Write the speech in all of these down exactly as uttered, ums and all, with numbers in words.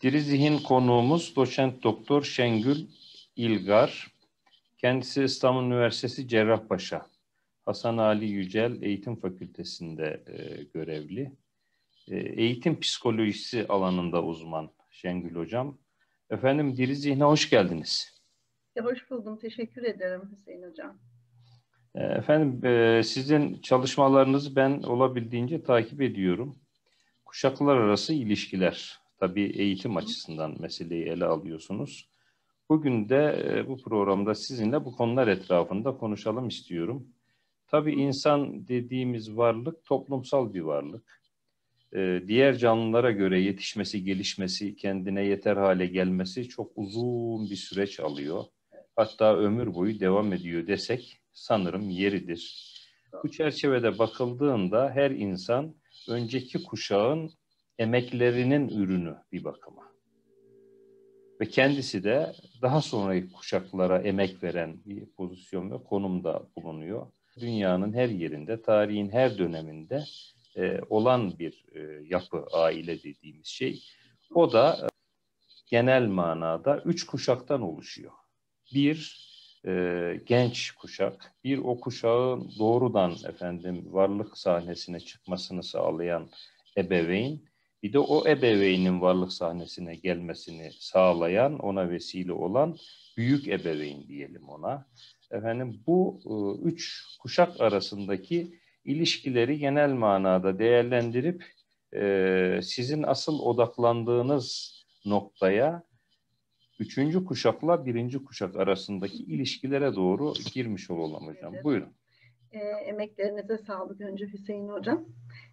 Diri Zihin konuğumuz doçent doktor Şengül İlgar. Kendisi İstanbul Üniversitesi Cerrahpaşa Hasan Ali Yücel Eğitim Fakültesi'nde e, görevli. E, eğitim psikolojisi alanında uzman Şengül Hocam. Efendim Diri Zihin'e hoş geldiniz. Ya, hoş buldum. Teşekkür ederim Hüseyin Hocam. E, efendim e, sizin çalışmalarınızı ben olabildiğince takip ediyorum. Kuşaklar arası ilişkiler, tabii eğitim açısından meseleyi ele alıyorsunuz. Bugün de e, bu programda sizinle bu konular etrafında konuşalım istiyorum. Tabii insan dediğimiz varlık toplumsal bir varlık. E, diğer canlılara göre yetişmesi, gelişmesi, kendine yeter hale gelmesi çok uzun bir süreç alıyor. Hatta ömür boyu devam ediyor desek sanırım yeridir. Bu çerçevede bakıldığında her insan önceki kuşağın emeklerinin ürünü bir bakıma. Ve kendisi de daha sonraki kuşaklara emek veren bir pozisyon ve konumda bulunuyor. Dünyanın her yerinde, tarihin her döneminde e, olan bir e, yapı, aile dediğimiz şey. O da e, genel manada üç kuşaktan oluşuyor. Bir, e, genç kuşak, bir o kuşağın doğrudan efendim varlık sahnesine çıkmasını sağlayan ebeveyn, bir de o ebeveynin varlık sahnesine gelmesini sağlayan, ona vesile olan büyük ebeveyn diyelim ona. Efendim bu e, üç kuşak arasındaki ilişkileri genel manada değerlendirip e, sizin asıl odaklandığınız noktaya üçüncü kuşakla birinci kuşak arasındaki ilişkilere doğru girmiş olalım hocam. Buyurun. E, emeklerinize sağlık önce Hüseyin Hocam.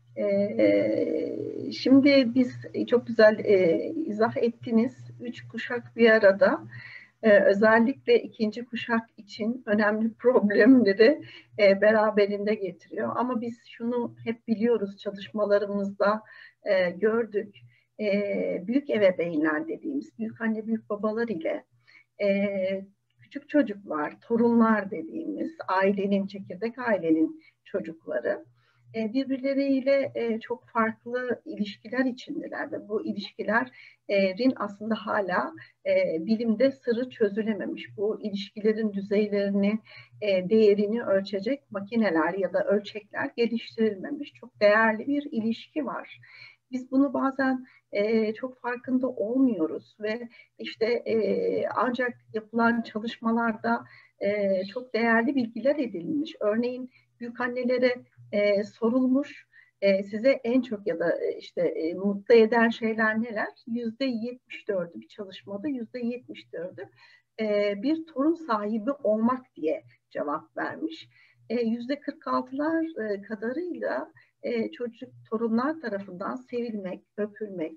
E, şimdi biz çok güzel e, izah ettiniz. Üç kuşak bir arada. E, özellikle ikinci kuşak için önemli problemleri e, beraberinde getiriyor. Ama biz şunu hep biliyoruz, çalışmalarımızda e, gördük. E, büyük ebeveynler dediğimiz, büyük anne büyük babalar ile e, küçük çocuklar, torunlar dediğimiz ailenin, çekirdek ailenin çocukları e, birbirleriyle e, çok farklı ilişkiler içindeler ve bu ilişkilerin aslında hala e, bilimde sırrı çözülememiş. Bu ilişkilerin düzeylerini, e, değerini ölçecek makineler ya da ölçekler geliştirilmemiş. Çok değerli bir ilişki var. Biz bunu bazen e, çok farkında olmuyoruz ve işte e, ancak yapılan çalışmalarda e, çok değerli bilgiler edinilmiş. Örneğin büyükannelere e, sorulmuş, e, size en çok ya da e, işte e, mutlu eden şeyler neler? Yüzde yetmiş dördü bir çalışmada yüzde yetmiş dördü e, bir torun sahibi olmak diye cevap vermiş. E, yüzde kırk altılar e, kadarıyla e, çocuk torunlar tarafından sevilmek, öpülmek,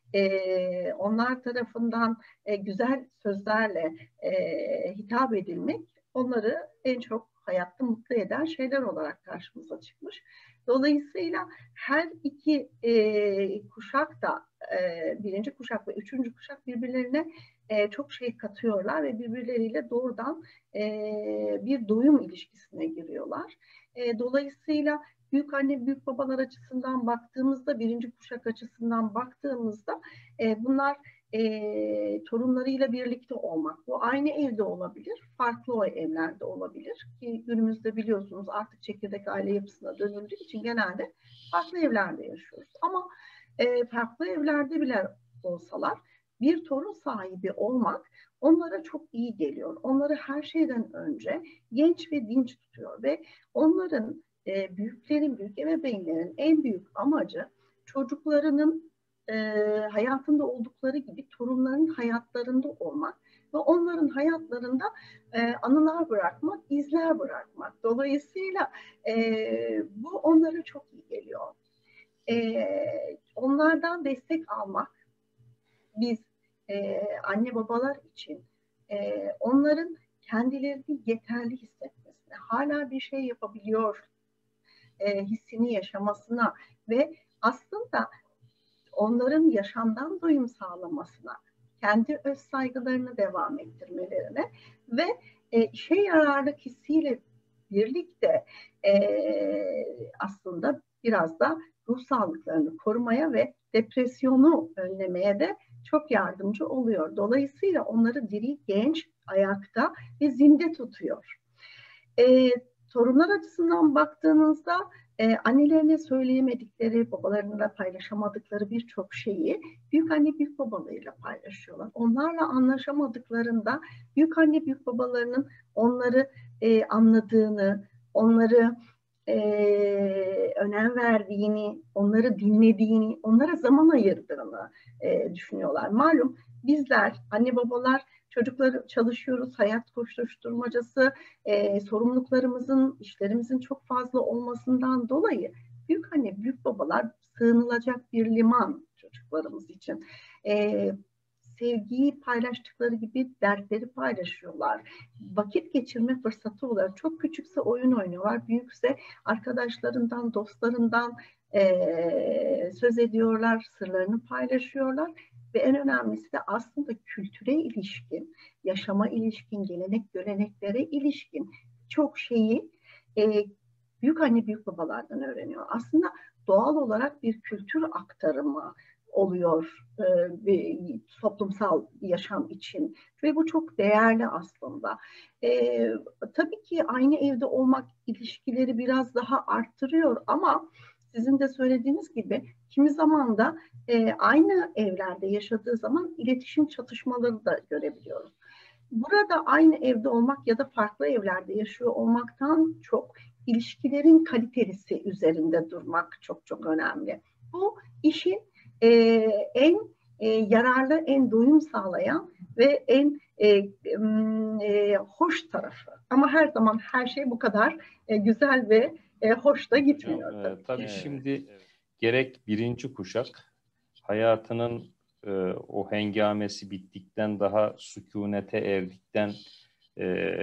e, onlar tarafından e, güzel sözlerle e, hitap edilmek onları en çok hayatta mutlu eden şeyler olarak karşımıza çıkmış. Dolayısıyla her iki e, kuşak da e, birinci kuşak ve üçüncü kuşak birbirlerine e, çok şey katıyorlar ve birbirleriyle doğrudan e, bir doyum ilişkisine giriyorlar. E, dolayısıyla büyük anne, büyük babalar açısından baktığımızda, birinci kuşak açısından baktığımızda e, bunlar e, torunlarıyla birlikte olmak. Bu aynı evde olabilir, farklı o evlerde olabilir. Ki günümüzde biliyorsunuz artık çekirdek aile yapısına dönüldüğü için genelde farklı evlerde yaşıyoruz. Ama e, farklı evlerde bile olsalar bir torun sahibi olmak onlara çok iyi geliyor. Onları her şeyden önce genç ve dinç tutuyor ve onların e, büyüklerin, büyük ebeveynlerin en büyük amacı çocuklarının e, hayatında oldukları gibi torunların hayatlarında olmak ve onların hayatlarında e, anılar bırakmak, izler bırakmak. Dolayısıyla e, bu onlara çok iyi geliyor. E, onlardan destek almak, biz e, anne babalar için e, onların kendilerini yeterli hissetmesine, hala bir şey yapabiliyor e, hissini yaşamasına ve aslında onların yaşamdan doyum sağlamasına, kendi öz saygılarını devam ettirmelerine ve e, işe yararlık hissiyle birlikte e, aslında biraz da ruh sağlıklarını korumaya ve depresyonu önlemeye de çok yardımcı oluyor. Dolayısıyla onları diri, genç, ayakta ve zinde tutuyor. E, torunlar açısından baktığınızda e, annelerine söyleyemedikleri, babalarıyla paylaşamadıkları birçok şeyi büyükanne büyük babalarıyla paylaşıyorlar. Onlarla anlaşamadıklarında büyükanne büyük babalarının onları e, anladığını, onları e, önem verdiğini, onları dinlediğini, onlara zaman ayırdığını e, düşünüyorlar. Malum bizler, anne babalar, çocukları çalışıyoruz, hayat koşuşturmacası, e, sorumluluklarımızın, işlerimizin çok fazla olmasından dolayı büyükanne, büyük babalar sığınılacak bir liman çocuklarımız için. E, sevgiyi paylaştıkları gibi dertleri paylaşıyorlar. Vakit geçirme fırsatı olarak çok küçükse oyun oynuyorlar, büyükse arkadaşlarından, dostlarından e, söz ediyorlar, sırlarını paylaşıyorlar. Ve en önemlisi de aslında kültüre ilişkin, yaşama ilişkin, gelenek göreneklere ilişkin çok şeyi e, büyükanne büyük babalardan öğreniyor. Aslında doğal olarak bir kültür aktarımı oluyor e, bir toplumsal yaşam için ve bu çok değerli aslında. E, tabii ki aynı evde olmak ilişkileri biraz daha arttırıyor ama sizin de söylediğiniz gibi kimi zaman da e, aynı evlerde yaşadığı zaman iletişim çatışmaları da görebiliyoruz. Burada aynı evde olmak ya da farklı evlerde yaşıyor olmaktan çok ilişkilerin kalitesi üzerinde durmak çok çok önemli. Bu işin e, en e, yararlı, en doyum sağlayan ve en e, e, hoş tarafı. Ama her zaman her şey bu kadar e, güzel ve e, hoş da gitmiyor. Hocam, tabii, e, tabii evet. şimdi evet. Gerek birinci kuşak hayatının e, o hengamesi bittikten, daha sükunete erdikten, e,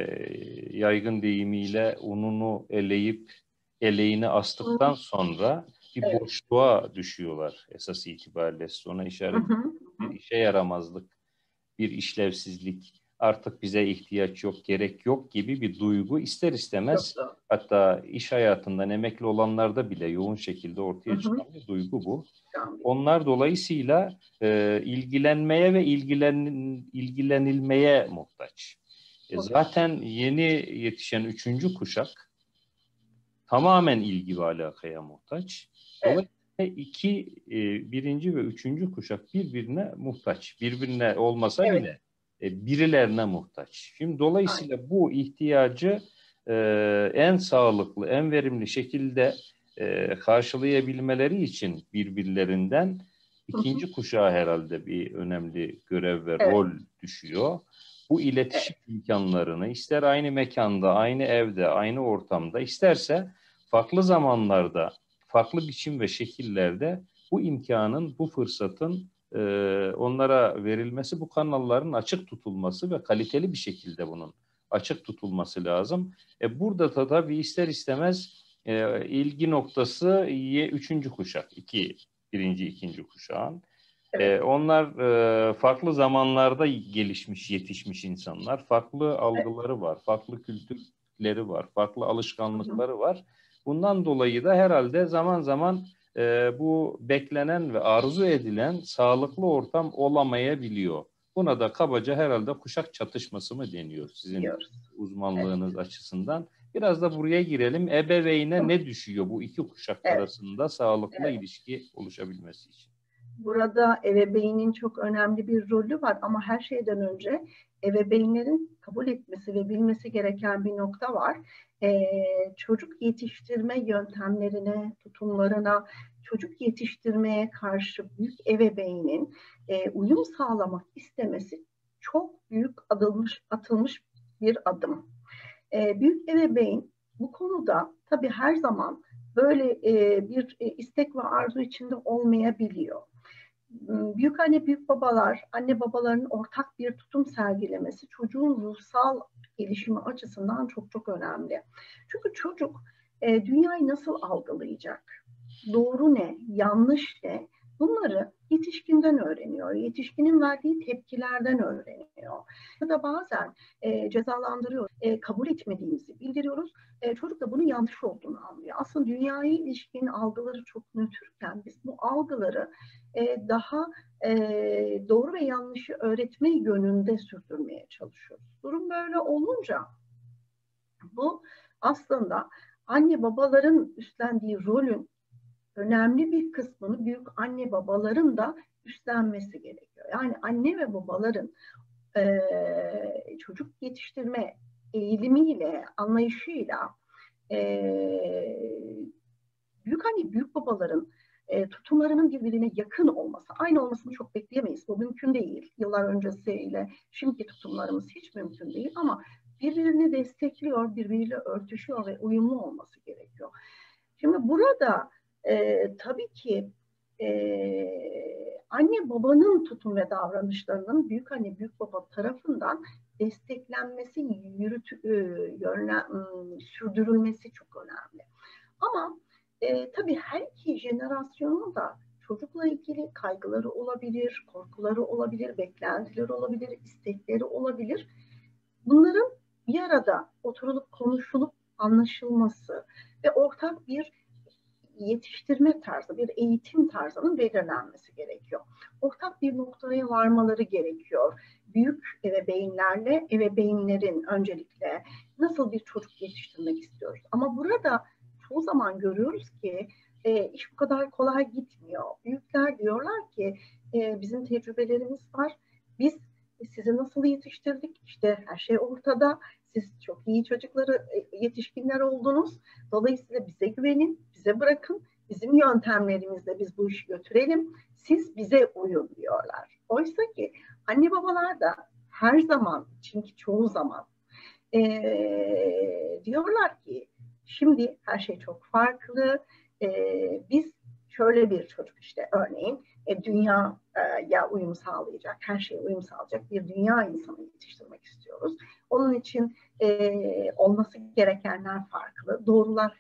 yaygın deyimiyle ununu eleyip eleğini astıktan sonra bir Evet. boşluğa düşüyorlar esas itibariyle. Sonra işaret Hı hı. bir işe yaramazlık, bir işlevsizlik, artık bize ihtiyaç yok, gerek yok gibi bir duygu ister istemez, hatta iş hayatından emekli olanlarda bile yoğun şekilde ortaya çıkan bir duygu bu. Onlar dolayısıyla e, ilgilenmeye ve ilgilen, ilgilenilmeye muhtaç. E, zaten yeni yetişen üçüncü kuşak tamamen ilgi ve alakaya muhtaç. Dolayısıyla iki, e, birinci ve üçüncü kuşak birbirine muhtaç. Birbirine olmasa Evet. bile e, birilerine muhtaç. Şimdi dolayısıyla Aynen. bu ihtiyacı e, en sağlıklı, en verimli şekilde e, karşılayabilmeleri için birbirlerinden ikinci kuşağa herhalde bir önemli görev ve Evet. rol düşüyor. Bu iletişim evet. imkanlarını ister aynı mekanda, aynı evde, aynı ortamda, isterse farklı zamanlarda, farklı biçim ve şekillerde bu imkanın, bu fırsatın e, onlara verilmesi, bu kanalların açık tutulması ve kaliteli bir şekilde bunun açık tutulması lazım. E, burada da tabii ister istemez e, ilgi noktası ye, üçüncü kuşak, iki, birinci, ikinci kuşağın. Evet. E, onlar e, farklı zamanlarda gelişmiş, yetişmiş insanlar. Farklı algıları var, farklı kültürleri var, farklı alışkanlıkları var. Bundan dolayı da herhalde zaman zaman e, bu beklenen ve arzu edilen sağlıklı ortam olamayabiliyor. Buna da kabaca herhalde kuşak çatışması mı deniyor sizin Diyoruz. uzmanlığınız evet. açısından? Biraz da buraya girelim. Ebeveyne ne düşüyor bu iki kuşak evet. arasında sağlıklı evet. ilişki oluşabilmesi için? Burada ebeveynin çok önemli bir rolü var ama her şeyden önce ebeveynlerin kabul etmesi ve bilmesi gereken bir nokta var. Ee, çocuk yetiştirme yöntemlerine, tutumlarına, çocuk yetiştirmeye karşı büyük ebeveynin e, uyum sağlamak istemesi çok büyük atılmış, atılmış bir adım. Ee, büyük ebeveyn bu konuda tabii her zaman böyle e, bir e, istek ve arzu içinde olmayabiliyor. Büyük anne, büyük babalar, anne babaların ortak bir tutum sergilemesi çocuğun ruhsal gelişimi açısından çok çok önemli. Çünkü çocuk e, dünyayı nasıl algılayacak? Doğru ne? Yanlış ne? Bunları yetişkinden öğreniyor, yetişkinin verdiği tepkilerden öğreniyor. Ya da bazen e, cezalandırıyoruz, e, kabul etmediğimizi bildiriyoruz. E, çocuk da bunun yanlış olduğunu anlıyor. Aslında dünyaya ilişkin algıları çok nötrken biz bu algıları e, daha e, doğru ve yanlışı öğretme yönünde sürdürmeye çalışıyoruz. Durum böyle olunca bu aslında anne babaların üstlendiği rolün önemli bir kısmını büyük anne babaların da üstlenmesi gerekiyor. Yani anne ve babaların e, çocuk yetiştirme eğilimiyle, anlayışıyla e, büyük anne, büyük babaların e, tutumlarının birbirine yakın olması, aynı olmasını çok bekleyemeyiz. Bu mümkün değil. Yıllar öncesiyle şimdiki tutumlarımız hiç mümkün değil ama birbirini destekliyor, birbiriyle örtüşüyor ve uyumlu olması gerekiyor. Şimdi burada e, tabii ki e, anne babanın tutum ve davranışlarının büyük anne büyük baba tarafından desteklenmesi, yürüt, e, yönlen, sürdürülmesi çok önemli. Ama e, tabii her iki jenerasyonun da çocukla ilgili kaygıları olabilir, korkuları olabilir, beklentileri olabilir, istekleri olabilir. Bunların bir arada oturulup konuşulup anlaşılması ve ortak bir yetiştirme tarzı, bir eğitim tarzının belirlenmesi gerekiyor. Ortak bir noktaya varmaları gerekiyor. Büyük ebeveynlerle ebeveynlerin öncelikle nasıl bir çocuk yetiştirmek istiyoruz. Ama burada çoğu zaman görüyoruz ki e, iş bu kadar kolay gitmiyor. Büyükler diyorlar ki e, bizim tecrübelerimiz var. Biz sizi nasıl yetiştirdik? İşte her şey ortada. Siz çok iyi çocukları, yetişkinler oldunuz. Dolayısıyla bize güvenin, bize bırakın. Bizim yöntemlerimizle biz bu işi götürelim. Siz bize uyun diyorlar. Oysa ki anne babalar da her zaman, çünkü çoğu zaman ee, diyorlar ki şimdi her şey çok farklı. Ee, biz şöyle bir çocuk işte örneğin e, dünyaya uyum sağlayacak, her şeye uyum sağlayacak bir dünya insanı yetiştirmek istiyoruz. Onun için e, olması gerekenler farklı. Doğrular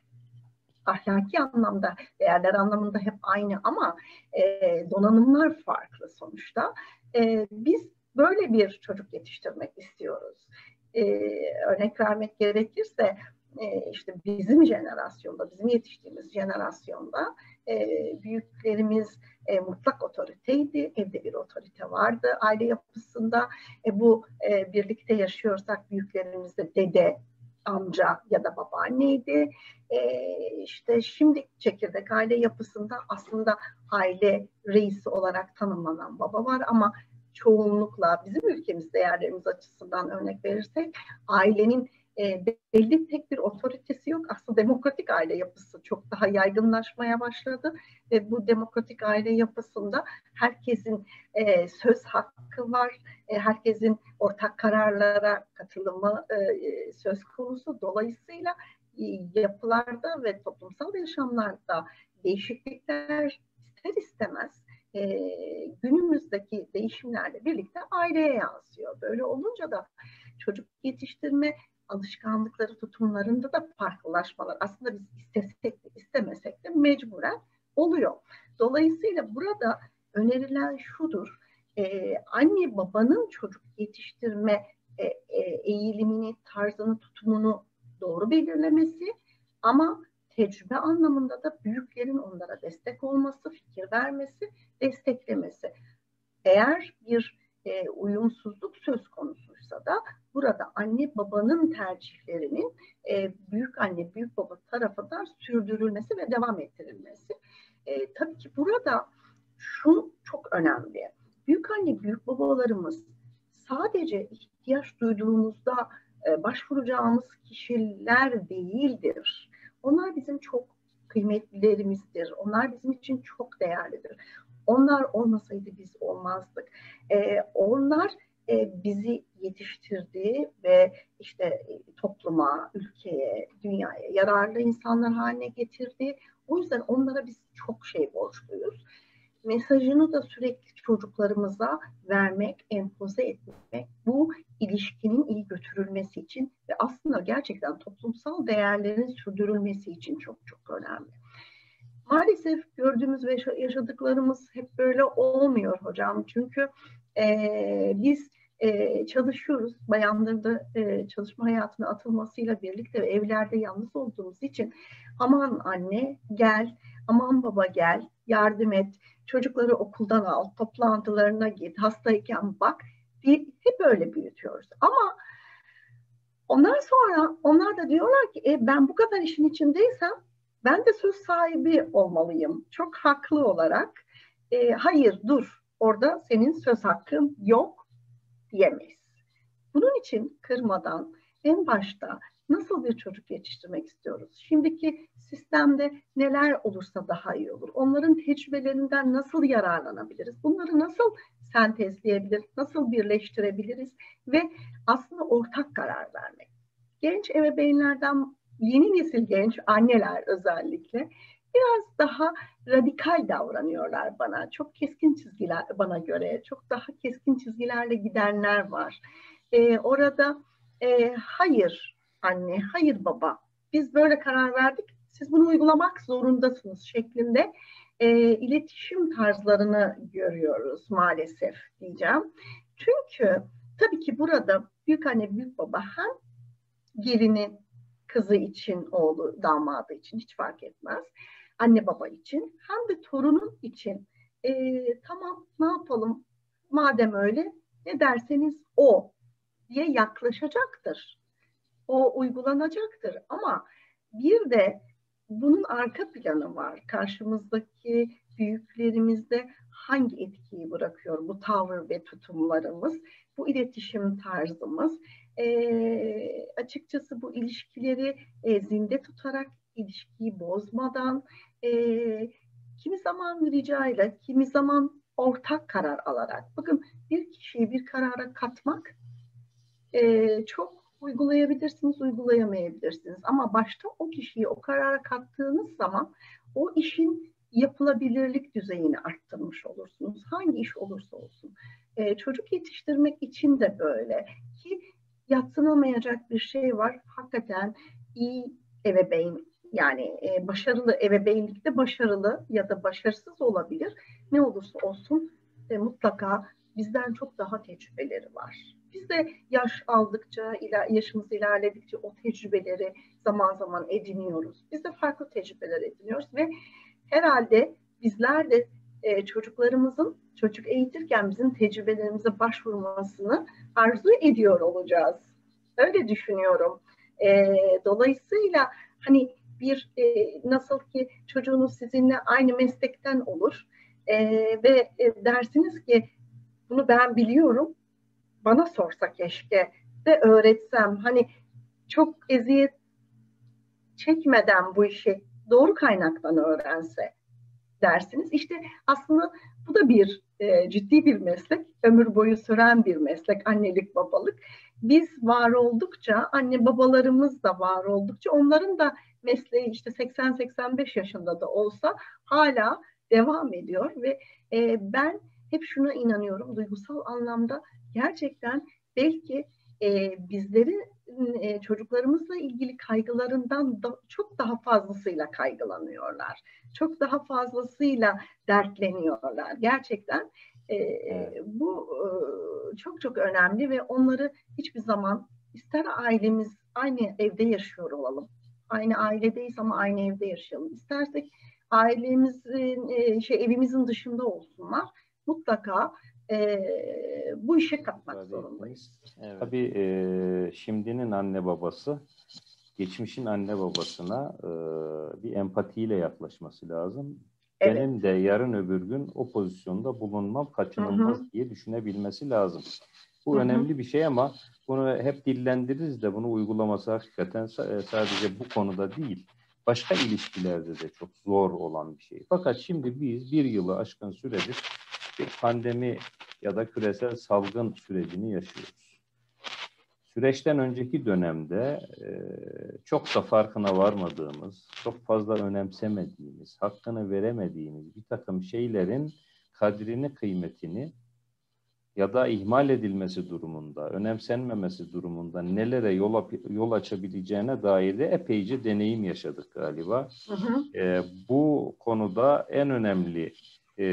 ahlaki anlamda, değerler anlamında hep aynı ama e, donanımlar farklı sonuçta. E, biz böyle bir çocuk yetiştirmek istiyoruz. E, örnek vermek gerekirse e, işte bizim jenerasyonda, bizim yetiştiğimiz jenerasyonda e, büyüklerimiz e, mutlak otoriteydi. Evde bir otorite vardı aile yapısında. E, bu e, birlikte yaşıyorsak büyüklerimiz de dede, amca ya da babaanneydi. Ee, işte şimdi çekirdek aile yapısında aslında aile reisi olarak tanımlanan baba var ama çoğunlukla bizim ülkemiz değerlerimiz açısından örnek verirsek ailenin e, belli tek bir otoritesi yok. Aslında demokratik aile yapısı çok daha yaygınlaşmaya başladı ve bu demokratik aile yapısında herkesin e, söz hakkı var. E, herkesin ortak kararlara katılımı e, söz konusu. Dolayısıyla yapılarda ve toplumsal yaşamlarda değişiklikler ister istemez e, günümüzdeki değişimlerle birlikte aileye yansıyor. Böyle olunca da çocuk yetiştirme alışkanlıkları, tutumlarında da farklılaşmalar aslında biz istesek de istemesek de mecburen oluyor. Dolayısıyla burada önerilen şudur, e, anne babanın çocuk yetiştirme e, e, eğilimini, tarzını, tutumunu doğru belirlemesi ama tecrübe anlamında da büyüklerin onlara destek olması, fikir vermesi, desteklemesi. Eğer bir e, uyumsuzluk söz konusuysa da burada anne babanın tercihlerinin e, büyük anne büyük baba tarafından sürdürülmesi ve devam ettirilmesi. E, tabii ki burada şu çok önemli. Büyük anne büyük babalarımız sadece ihtiyaç duyduğumuzda e, başvuracağımız kişiler değildir. Onlar bizim çok kıymetlilerimizdir. Onlar bizim için çok değerlidir. Onlar olmasaydı biz olmazdık. Ee, onlar e, bizi yetiştirdi ve işte e, topluma, ülkeye, dünyaya yararlı insanlar haline getirdi. O yüzden onlara biz çok şey borçluyuz. Mesajını da sürekli çocuklarımıza vermek, empoze etmek, bu ilişkinin iyi götürülmesi için ve aslında gerçekten toplumsal değerlerin sürdürülmesi için çok çok önemli. Maalesef gördüğümüz ve yaşadıklarımız hep böyle olmuyor hocam. Çünkü e, biz e, çalışıyoruz. Bayanların da e, çalışma hayatına atılmasıyla birlikte ve evlerde yalnız olduğumuz için aman anne gel, aman baba gel, yardım et, çocukları okuldan al, toplantılarına git, hastayken bak diye hep öyle büyütüyoruz. Ama ondan sonra onlar da diyorlar ki e, ben bu kadar işin içindeysem ben de söz sahibi olmalıyım. Çok haklı olarak e, hayır dur orada senin söz hakkın yok diyemeyiz. Bunun için kırmadan en başta nasıl bir çocuk yetiştirmek istiyoruz? Şimdiki sistemde neler olursa daha iyi olur? Onların tecrübelerinden nasıl yararlanabiliriz? Bunları nasıl sentezleyebiliriz? Nasıl birleştirebiliriz? Ve aslında ortak karar vermek. Genç ebeveynlerden yeni nesil genç anneler özellikle biraz daha radikal davranıyorlar bana. Çok keskin çizgiler bana göre, çok daha keskin çizgilerle gidenler var. Ee, orada e, hayır anne, hayır baba, biz böyle karar verdik, siz bunu uygulamak zorundasınız şeklinde e, iletişim tarzlarını görüyoruz maalesef diyeceğim. Çünkü tabii ki burada büyük anne, büyük baba hem gelini, kızı için, oğlu, damadı için hiç fark etmez. Anne baba için hem de torunun için e, tamam ne yapalım madem öyle ne derseniz o diye yaklaşacaktır. O uygulanacaktır ama bir de bunun arka planı var. Karşımızdaki büyüklerimizde hangi etkiyi bırakıyor bu tavır ve tutumlarımız, bu iletişim tarzımız. E, açıkçası bu ilişkileri e, zinde tutarak, ilişkiyi bozmadan, e, kimi zaman ricayla, kimi zaman ortak karar alarak. Bakın bir kişiyi bir karara katmak e, çok uygulayabilirsiniz, uygulayamayabilirsiniz. Ama başta o kişiyi o karara kattığınız zaman o işin yapılabilirlik düzeyini arttırmış olursunuz. Hangi iş olursa olsun. E, çocuk yetiştirmek için de böyle ki yadsınamayacak bir şey var. Hakikaten iyi ebeveyn yani e, başarılı ebeveynlikte başarılı ya da başarısız olabilir. Ne olursa olsun e, mutlaka bizden çok daha tecrübeleri var. Biz de yaş aldıkça, yaşımız ilerledikçe o tecrübeleri zaman zaman ediniyoruz. Biz de farklı tecrübeler ediniyoruz ve herhalde bizler de e, çocuklarımızın çocuk eğitirken bizim tecrübelerimize başvurmasını arzu ediyor olacağız. Öyle düşünüyorum. E, dolayısıyla hani bir e, nasıl ki çocuğunuz sizinle aynı meslekten olur e, ve e, dersiniz ki bunu ben biliyorum, bana sorsa keşke de öğretsem. Hani çok eziyet çekmeden bu işi doğru kaynaktan öğrense dersiniz. İşte aslında bu da bir e, ciddi bir meslek, ömür boyu süren bir meslek, annelik, babalık. Biz var oldukça, anne babalarımız da var oldukça, onların da mesleği işte seksen seksen beş yaşında da olsa hala devam ediyor ve e, ben hep şuna inanıyorum, duygusal anlamda gerçekten belki e, bizlerin e, çocuklarımızla ilgili kaygılarından da, çok daha fazlasıyla kaygılanıyorlar. Çok daha fazlasıyla dertleniyorlar. Gerçekten e, evet. Bu e, çok çok önemli ve onları hiçbir zaman ister ailemiz aynı evde yaşıyor olalım. Aynı ailedeyiz ama aynı evde yaşayalım. İstersek ailemizin e, şey evimizin dışında olsunlar. Mutlaka e, bu işe katmak Tabii. zorundayız. Evet. Tabii e, şimdinin anne babası geçmişin anne babasına e, bir empatiyle yaklaşması lazım. Evet. Benim de yarın öbür gün o pozisyonda bulunmam kaçınılmaz Hı-hı. diye düşünebilmesi lazım. Bu Hı-hı. önemli bir şey ama bunu hep dillendiririz de bunu uygulaması hakikaten sadece bu konuda değil, başka ilişkilerde de çok zor olan bir şey. Fakat şimdi biz bir yılı aşkın süredir bir pandemi ya da küresel salgın sürecini yaşıyoruz. Süreçten önceki dönemde e, çok da farkına varmadığımız, çok fazla önemsemediğimiz, hakkını veremediğimiz bir takım şeylerin kadrini, kıymetini ya da ihmal edilmesi durumunda, önemsenmemesi durumunda nelere yol, yol açabileceğine dair de epeyce deneyim yaşadık galiba. Hı hı. E, bu konuda en önemli e,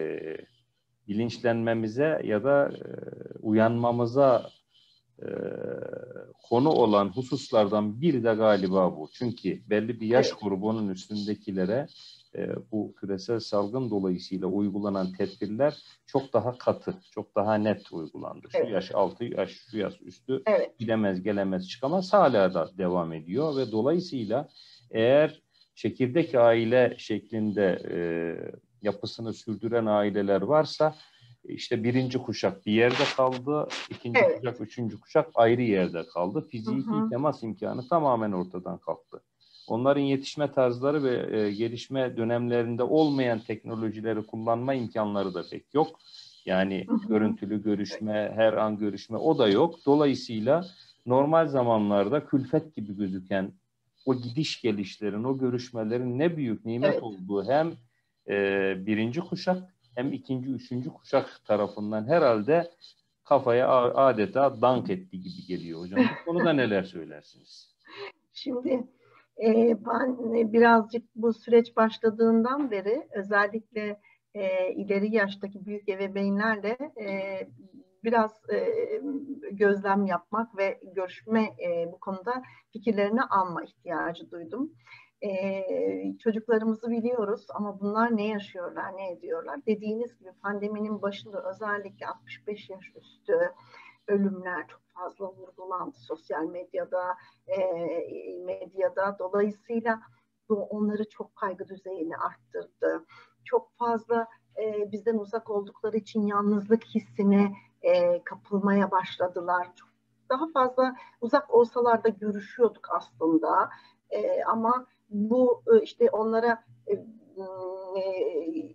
bilinçlenmemize ya da e, uyanmamıza e, konu olan hususlardan biri de galiba bu. Çünkü belli bir yaş Evet. grubunun üstündekilere e, bu küresel salgın dolayısıyla uygulanan tedbirler çok daha katı, çok daha net uygulandı. Şu Evet. yaş altı, yaş, şu yaş üstü Evet. gidemez, gelemez, çıkamaz hala da devam ediyor ve dolayısıyla eğer çekirdek aile şeklinde e, yapısını sürdüren aileler varsa işte birinci kuşak bir yerde kaldı, ikinci Evet. kuşak, üçüncü kuşak ayrı yerde kaldı. Hı Fiziki hı. temas imkanı tamamen ortadan kalktı. Onların yetişme tarzları ve e, gelişme dönemlerinde olmayan teknolojileri kullanma imkanları da pek yok. Yani Hı hı. görüntülü görüşme, her an görüşme o da yok. Dolayısıyla normal zamanlarda külfet gibi gözüken o gidiş gelişlerin, o görüşmelerin ne büyük nimet Evet. olduğu hem e, birinci kuşak hem ikinci, üçüncü kuşak tarafından herhalde kafaya adeta dank ettiği gibi geliyor hocam. Bu konuda neler söylersiniz? Şimdi e, ben birazcık bu süreç başladığından beri özellikle e, ileri yaştaki büyük ebeveynlerle e, biraz e, gözlem yapmak ve görüşme e, bu konuda fikirlerini alma ihtiyacı duydum. E, çocuklarımızı biliyoruz ama bunlar ne yaşıyorlar, ne ediyorlar? Dediğiniz gibi pandeminin başında özellikle altmış beş yaş üstü ölümler çok fazla vurgulandı sosyal medyada, e, medyada. Dolayısıyla bu onları çok kaygı düzeyini arttırdı. Çok fazla e, bizden uzak oldukları için yalnızlık hissine e, kapılmaya başladılar. Çok daha fazla uzak olsalar da görüşüyorduk aslında. E, ama bu e, işte onlara e, e,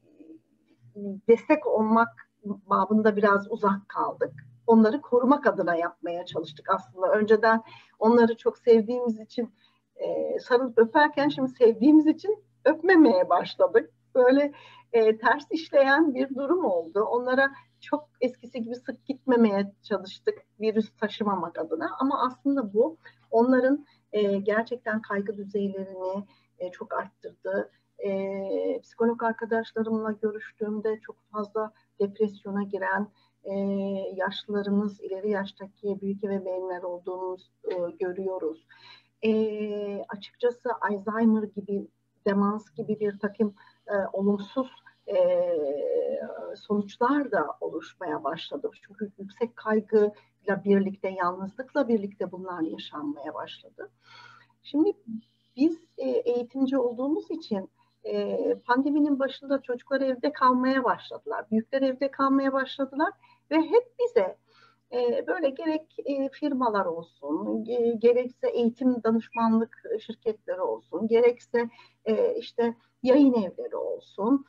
destek olmak babında biraz uzak kaldık. Onları korumak adına yapmaya çalıştık aslında. Önceden onları çok sevdiğimiz için e, sarılıp öperken şimdi sevdiğimiz için öpmemeye başladık. Böyle e, ters işleyen bir durum oldu. Onlara çok eskisi gibi sık gitmemeye çalıştık virüs taşımamak adına. Ama aslında bu onların e, gerçekten kaygı düzeylerini e, çok arttırdı. E, psikolog arkadaşlarımla görüştüğümde çok fazla depresyona giren e, yaşlılarımız, ileri yaştaki büyük ebeveynler olduğunu e, görüyoruz. E, açıkçası Alzheimer gibi, demans gibi bir takım e, olumsuz e, sonuçlar da oluşmaya başladı. Çünkü yüksek kaygıyla birlikte, yalnızlıkla birlikte bunlar yaşanmaya başladı. Şimdi biz e, eğitimci olduğumuz için e, pandeminin başında çocuklar evde kalmaya başladılar. Büyükler evde kalmaya başladılar ve hep bize e, böyle gerek e, firmalar olsun, e, gerekse eğitim danışmanlık şirketleri olsun, gerekse e, işte yayın evleri olsun,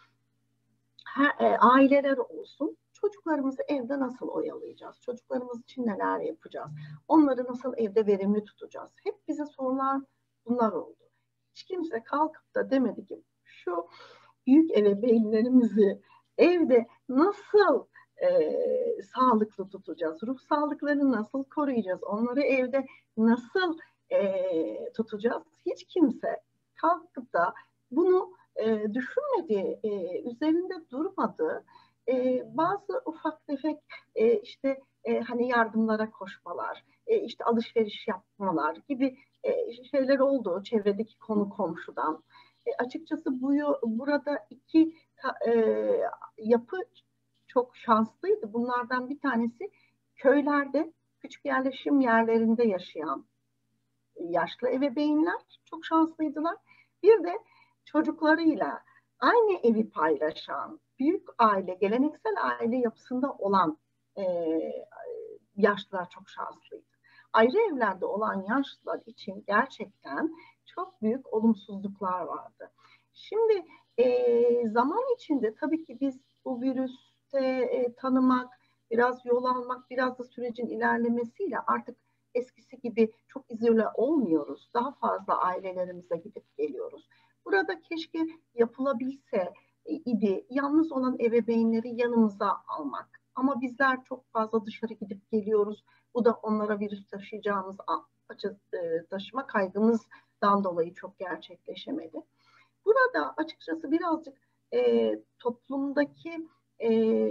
her, e, aileler olsun, çocuklarımızı evde nasıl oyalayacağız? Çocuklarımız için neler yapacağız? Onları nasıl evde verimli tutacağız? Hep bize sorulan bunlar oldu. Hiç kimse kalkıp da demedi ki şu büyük ebeveynlerimizi evde nasıl e, sağlıklı tutacağız? Ruh sağlıklarını nasıl koruyacağız? Onları evde nasıl e, tutacağız? Hiç kimse kalkıp da bunu e, düşünmedi, e, üzerinde durmadı. E, bazı ufak tefek e, işte e, hani yardımlara koşmalar, e, işte alışveriş yapmalar gibi e, şeyler oldu çevredeki konu komşudan. E, açıkçası bu burada iki e, yapı çok şanslıydı. Bunlardan bir tanesi köylerde, küçük yerleşim yerlerinde yaşayan yaşlı ebeveynler çok şanslıydılar. Bir de çocuklarıyla aynı evi paylaşan, büyük aile, geleneksel aile yapısında olan e, yaşlılar çok şanslıydı. Ayrı evlerde olan yaşlılar için gerçekten çok büyük olumsuzluklar vardı. Şimdi e, zaman içinde tabii ki biz bu virüste e, tanımak, biraz yol almak, biraz da sürecin ilerlemesiyle artık eskisi gibi çok izole olmuyoruz. Daha fazla ailelerimize gidip geliyoruz. Burada keşke yapılabilse idi yalnız olan ebeveynleri yanımıza almak. Ama bizler çok fazla dışarı gidip geliyoruz. Bu da onlara virüs taşıyacağımız açı, taşıma kaygımızdan dolayı çok gerçekleşemedi. Burada açıkçası birazcık e, toplumdaki e,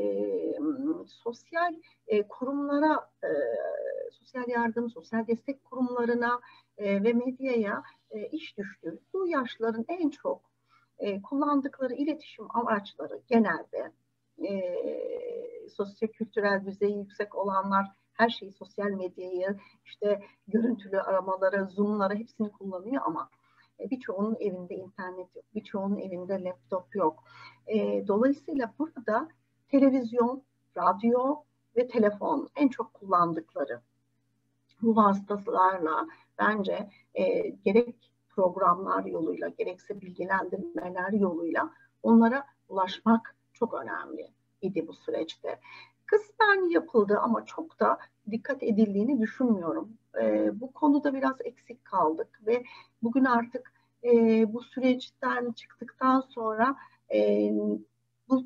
sosyal e, kurumlara, e, sosyal yardım, sosyal destek kurumlarına e, ve medyaya e, iş düştü. Bu yaşlıların en çok e, kullandıkları iletişim araçları genelde e, sosyo-kültürel düzeyi yüksek olanlar her şeyi, sosyal medyayı, işte görüntülü aramaları, zoomları hepsini kullanıyor ama birçoğunun evinde internet yok, birçoğunun evinde laptop yok. E, dolayısıyla burada televizyon, radyo ve telefon en çok kullandıkları bu vasıtalarla bence e, gerek programlar yoluyla gerekse bilgilendirmeler yoluyla onlara ulaşmak çok önemli idi bu süreçte. Kısmen yapıldı ama çok da dikkat edildiğini düşünmüyorum. E, bu konuda biraz eksik kaldık ve bugün artık e, bu süreçten çıktıktan sonra e, bu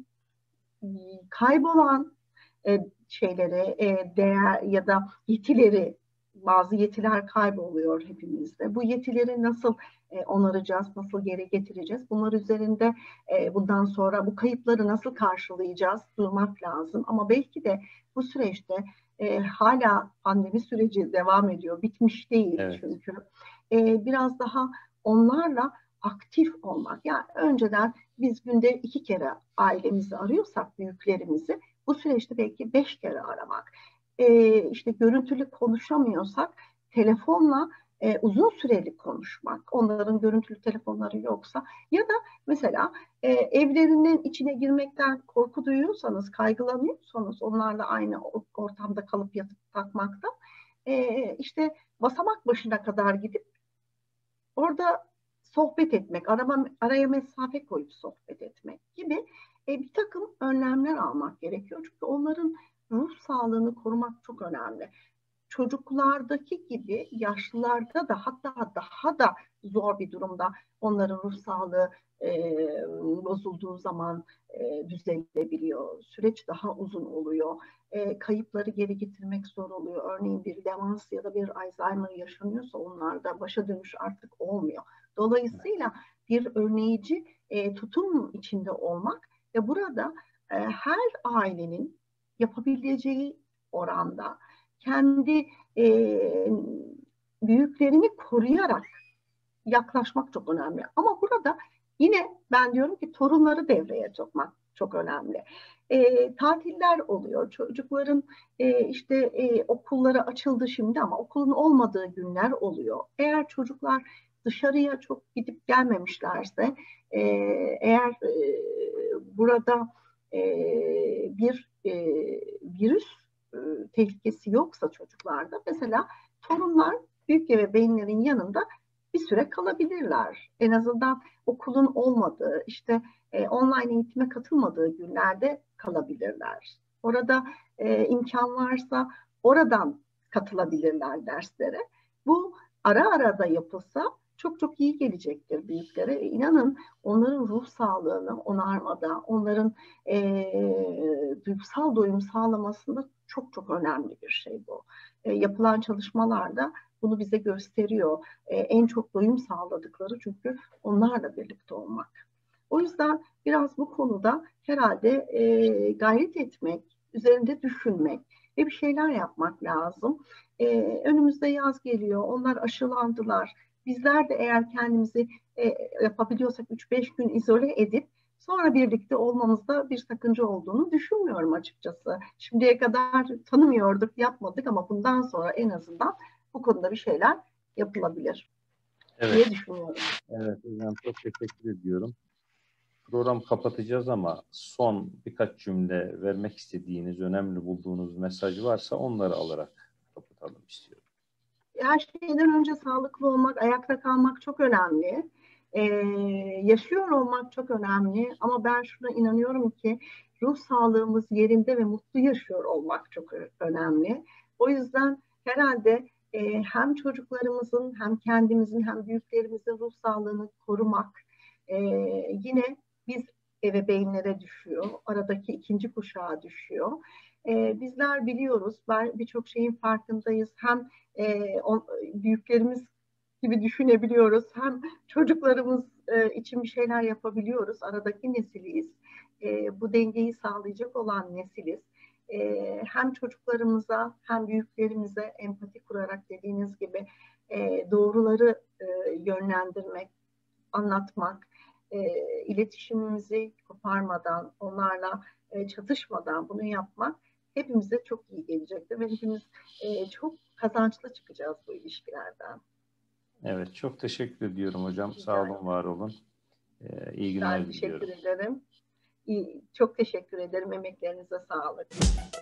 kaybolan e, şeyleri, e, değer ya da yetileri, bazı yetiler kayboluyor hepimizde. Bu yetileri nasıl e, onaracağız, nasıl geri getireceğiz? Bunlar üzerinde e, bundan sonra bu kayıpları nasıl karşılayacağız? Durmak lazım. Ama belki de bu süreçte e, hala pandemi süreci devam ediyor. Bitmiş değil Evet. çünkü. E, biraz daha onlarla aktif olmak. Yani önceden biz günde iki kere ailemizi arıyorsak, büyüklerimizi, bu süreçte belki beş kere aramak. Ee, işte görüntülü konuşamıyorsak telefonla e, uzun süreli konuşmak. Onların görüntülü telefonları yoksa ya da mesela e, evlerinin içine girmekten korku duyuyorsanız, kaygılanıyorsanız onlarla aynı ortamda kalıp yatıp kalkmaktan e, işte basamak başına kadar gidip orada sohbet etmek, arama, araya mesafe koyup sohbet etmek gibi e, bir takım önlemler almak gerekiyor. Çünkü onların ruh sağlığını korumak çok önemli. Çocuklardaki gibi yaşlılarda da hatta daha da zor bir durumda onların ruh sağlığı e, bozulduğu zaman e, düzelebiliyor. Süreç daha uzun oluyor. E, kayıpları geri getirmek zor oluyor. Örneğin bir demans ya da bir Alzheimer yaşanıyorsa onlarda başa dönüş artık olmuyor. Dolayısıyla bir önleyici e, tutum içinde olmak ve burada e, her ailenin yapabileceği oranda kendi e, büyüklerini koruyarak yaklaşmak çok önemli. Ama burada yine ben diyorum ki torunları devreye sokmak çok önemli. E, tatiller oluyor. Çocukların e, işte e, okulları açıldı şimdi ama okulun olmadığı günler oluyor. Eğer çocuklar dışarıya çok gidip gelmemişlerse e, eğer e, burada e, bir e, virüs e, tehlikesi yoksa çocuklarda mesela torunlar büyük ebeveynlerin yanında bir süre kalabilirler. En azından okulun olmadığı, işte e, online eğitime katılmadığı günlerde kalabilirler. Orada e, imkan varsa oradan katılabilirler derslere. Bu ara ara da yapılsa çok çok iyi gelecektir büyüklere. E, inanın onların ruh sağlığını onarmada, onların e, duygusal doyum sağlamasında çok çok önemli bir şey bu. E, yapılan çalışmalarda bunu bize gösteriyor. E, en çok doyum sağladıkları çünkü onlarla birlikte olmak. O yüzden biraz bu konuda herhalde e, gayret etmek, üzerinde düşünmek ve bir şeyler yapmak lazım. E, önümüzde yaz geliyor, onlar aşılandılar. Bizler de eğer kendimizi e, yapabiliyorsak üç beş gün izole edip sonra birlikte olmamızda bir sakınca olduğunu düşünmüyorum açıkçası. Şimdiye kadar tanımıyorduk, yapmadık ama bundan sonra en azından bu konuda bir şeyler yapılabilir Evet. diye düşünüyorum. Evet hocam, çok teşekkür ediyorum. Program kapatacağız ama son birkaç cümle vermek istediğiniz, önemli bulduğunuz mesaj varsa onları alarak kapatalım istiyorum. Her şeyden önce sağlıklı olmak, ayakta kalmak çok önemli. Ee, yaşıyor olmak çok önemli ama ben şuna inanıyorum ki ruh sağlığımız yerinde ve mutlu yaşıyor olmak çok önemli. O yüzden herhalde e, hem çocuklarımızın hem kendimizin hem büyüklerimizin ruh sağlığını korumak e, yine biz ebeveynlere düşüyor. Aradaki ikinci kuşağa düşüyor. E, bizler biliyoruz, ben birçok şeyin farkındayız. Hem e, on, büyüklerimiz gibi düşünebiliyoruz, hem çocuklarımız e, için bir şeyler yapabiliyoruz. Aradaki nesiliyiz. E, bu dengeyi sağlayacak olan nesiliz. E, hem çocuklarımıza hem büyüklerimize empati kurarak, dediğiniz gibi e, doğruları e, yönlendirmek, anlatmak, e, iletişimimizi koparmadan, onlarla e, çatışmadan bunu yapmak hepimize çok iyi gelecektir ve hepimiz e, çok kazançlı çıkacağız bu ilişkilerden. Evet, çok teşekkür ediyorum hocam. Sağ Rica olun, var olun. Ee, iyi Ben günler teşekkür diliyorum. ederim. İyi, çok teşekkür ederim. Emeklerinize sağlık.